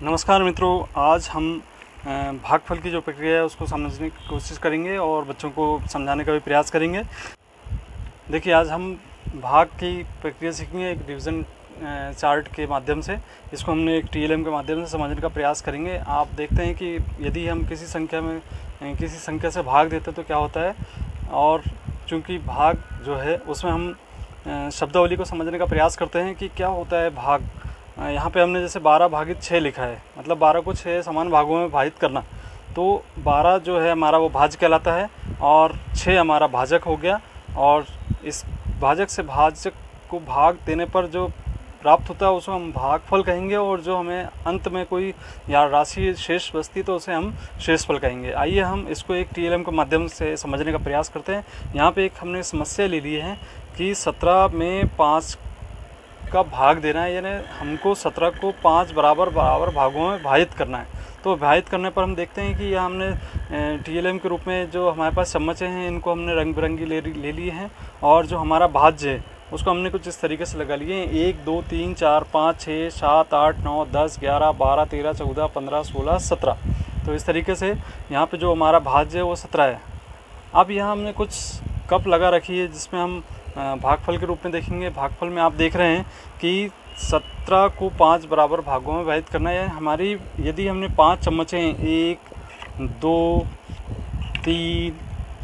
नमस्कार मित्रों, आज हम भागफल की जो प्रक्रिया है उसको समझने की कोशिश करेंगे और बच्चों को समझाने का भी प्रयास करेंगे। देखिए, आज हम भाग की प्रक्रिया सीखेंगे एक डिवीज़न चार्ट के माध्यम से। इसको हमने एक टीएलएम के माध्यम से समझने का प्रयास करेंगे। आप देखते हैं कि यदि हम किसी संख्या से भाग देते हैं तो क्या होता है, और चूँकि भाग जो है उसमें हम शब्दावली को समझने का प्रयास करते हैं कि क्या होता है भाग। यहाँ पे हमने जैसे 12 भागित 6 लिखा है, मतलब 12 को 6 समान भागों में विभाजित करना। तो 12 जो है हमारा वो भाज्य कहलाता है और 6 हमारा भाजक हो गया। और इस भाजक से भाजक को भाग देने पर जो प्राप्त होता है उसको हम भागफल कहेंगे, और जो हमें अंत में कोई या राशि शेष बचती तो उसे हम शेषफल कहेंगे। आइए हम इसको एक टीएलएम के माध्यम से समझने का प्रयास करते हैं। यहाँ पे एक हमने समस्या ले ली है कि 17 में 5 का भाग देना है, यानी हमको 17 को 5 बराबर भागों में विभाजित करना है। तो विभाजित करने पर हम देखते हैं कि यहाँ हमने टीएलएम के रूप में जो हमारे पास चम्मचें हैं इनको हमने रंग बिरंगी ले लिए हैं, और जो हमारा भाज्य है उसको हमने कुछ इस तरीके से लगा लिए हैं। 1 2 3 4 5 6 7 8 9 10 11 12 13 14 15 16 17। तो इस तरीके से यहाँ पे जो हमारा भाज्य है वो 17 है। अब यहाँ हमने कुछ कप लगा रखी है जिसमें हम भागफल के रूप में देखेंगे। भागफल में आप देख रहे हैं कि 17 को 5 बराबर भागों में विभाजित करना है। हमारी यदि हमने 5 चम्मचें 1 2 3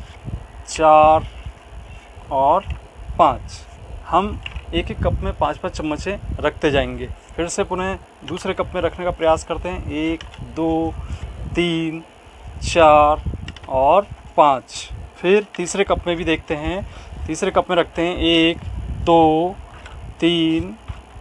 4 और 5, हम एक एक कप में 5-5 चम्मचें रखते जाएंगे। फिर से पुनः दूसरे कप में रखने का प्रयास करते हैं। 1 2 3 4 और 5। फिर तीसरे कप में भी देखते हैं, तीसरे कप में रखते हैं 1 2 3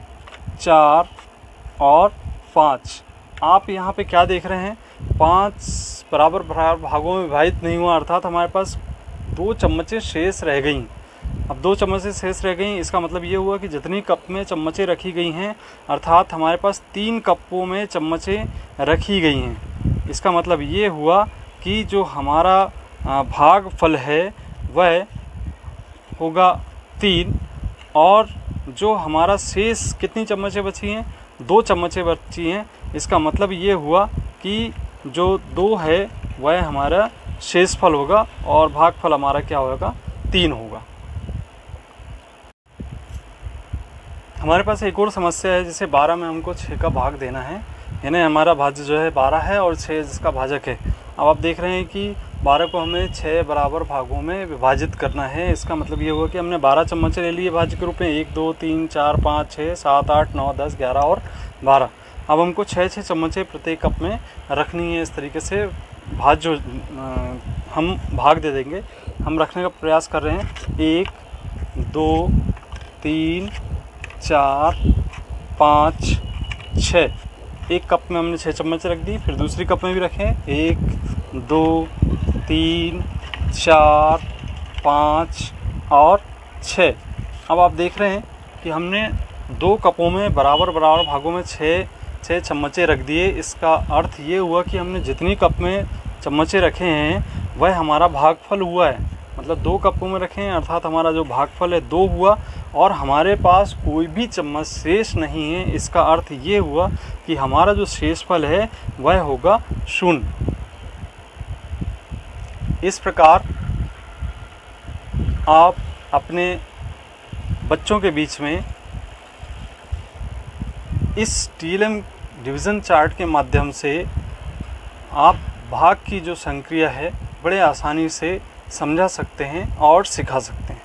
4 और 5। आप यहाँ पे क्या देख रहे हैं, 5 बराबर भागों में विभाजित नहीं हुआ, अर्थात हमारे पास 2 चम्मचें शेष रह गई। अब 2 चम्मचें शेष रह गई, इसका मतलब ये हुआ कि जितनी कप में चम्मचें रखी गई हैं, अर्थात हमारे पास 3 कपों में चम्मचें रखी गई हैं। इसका मतलब ये हुआ कि जो हमारा भागफल है वह होगा 3, और जो हमारा शेष कितनी चम्मचें बची हैं, 2 चम्मचें बची हैं। इसका मतलब ये हुआ कि जो 2 है वह हमारा शेषफल होगा और भागफल हमारा क्या होगा, 3 होगा। हमारे पास एक और समस्या है, जिसे 12 में हमको 6 का भाग देना है, यानी हमारा भाज्य जो है 12 है और 6 जिसका भाजक है। अब आप देख रहे हैं कि 12 को हमें 6 बराबर भागों में विभाजित करना है। इसका मतलब ये हुआ कि हमने 12 चम्मचें ले लिए भाज्य के रूप में, 1 2 3 4 5 6 7 8 9 10 11 और 12। अब हमको 6 चम्मचें प्रत्येक कप में रखनी है। इस तरीके से भाज्य हम भाग दे देंगे। हम रखने का प्रयास कर रहे हैं। 1 2 3 4 5 6। एक कप में हमने 6 चम्मच रख दी। फिर दूसरी कप में भी रखें, 1 2 3 4 5 और 6। अब आप देख रहे हैं कि हमने 2 कपों में बराबर भागों में 6 चम्मचें रख दिए। इसका अर्थ ये हुआ कि हमने जितनी कप में चम्मचें रखे हैं वह हमारा भागफल हुआ है। मतलब 2 कपों में रखें, अर्थात हमारा जो भागफल है 2 हुआ, और हमारे पास कोई भी चम्मच शेष नहीं है। इसका अर्थ ये हुआ कि हमारा जो शेषफल है वह होगा 0। इस प्रकार आप अपने बच्चों के बीच में इस टीएलएम डिवीज़न चार्ट के माध्यम से आप भाग की जो संक्रिया है बड़े आसानी से समझा सकते हैं और सिखा सकते हैं।